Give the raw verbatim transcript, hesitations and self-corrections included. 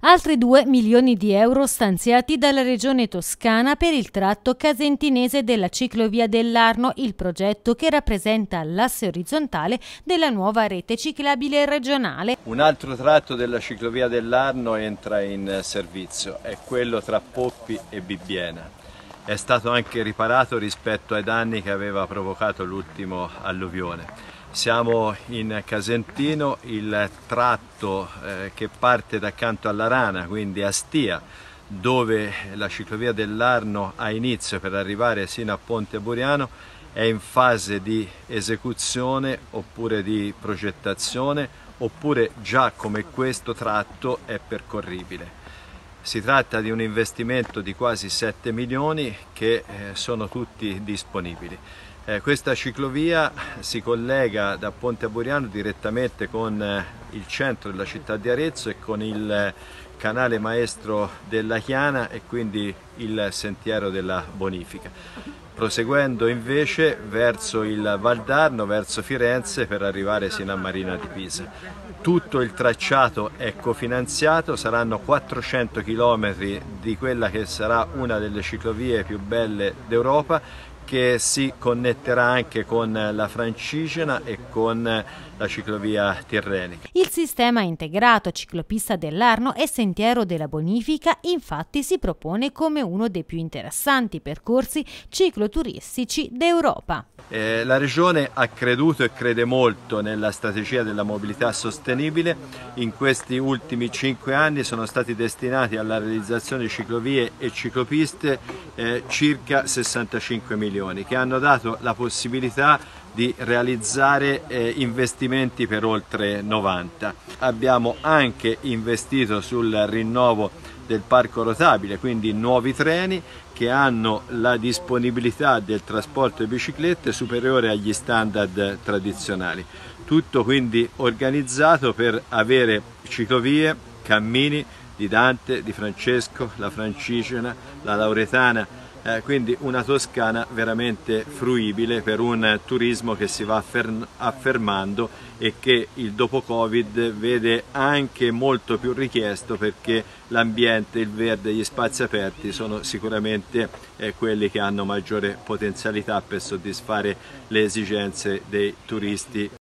Altri due milioni di euro stanziati dalla Regione Toscana per il tratto casentinese della ciclovia dell'Arno, il progetto che rappresenta l'asse orizzontale della nuova rete ciclabile regionale. Un altro tratto della ciclovia dell'Arno entra in servizio, è quello tra Poppi e Bibbiena. È stato anche riparato rispetto ai danni che aveva provocato l'ultimo alluvione. Siamo in Casentino, il tratto eh, che parte da accanto alla Rana, quindi a Stia, dove la ciclovia dell'Arno ha inizio per arrivare sino a Ponte Buriano, è in fase di esecuzione oppure di progettazione, oppure già come questo tratto è percorribile. Si tratta di un investimento di quasi sette milioni che eh, sono tutti disponibili. Eh, questa ciclovia si collega da Ponte Buriano direttamente con eh, il centro della città di Arezzo e con il eh, canale maestro della Chiana e quindi il sentiero della bonifica, proseguendo invece verso il Valdarno, verso Firenze per arrivare sino a Marina di Pisa. Tutto il tracciato è cofinanziato, saranno quattrocento chilometri di quella che sarà una delle ciclovie più belle d'Europa, che si connetterà anche con la Francigena e con la ciclovia tirrenica. Il sistema integrato ciclopista dell'Arno e sentiero della bonifica infatti si propone come uno dei più interessanti percorsi cicloturistici d'Europa. Eh, la Regione ha creduto e crede molto nella strategia della mobilità sostenibile. In questi ultimi cinque anni sono stati destinati alla realizzazione di ciclovie e ciclopiste eh, circa sessantacinque milioni, che hanno dato la possibilità di realizzare eh, investimenti per oltre novanta. Abbiamo anche investito sul rinnovo del parco rotabile, quindi nuovi treni che hanno la disponibilità del trasporto di biciclette superiore agli standard tradizionali. Tutto quindi organizzato per avere ciclovie, cammini di Dante, di Francesco, la Francigena, la Lauretana, Eh, quindi una Toscana veramente fruibile per un turismo che si va affermando e che il dopo Covid vede anche molto più richiesto, perché l'ambiente, il verde e gli spazi aperti sono sicuramente eh, quelli che hanno maggiore potenzialità per soddisfare le esigenze dei turisti.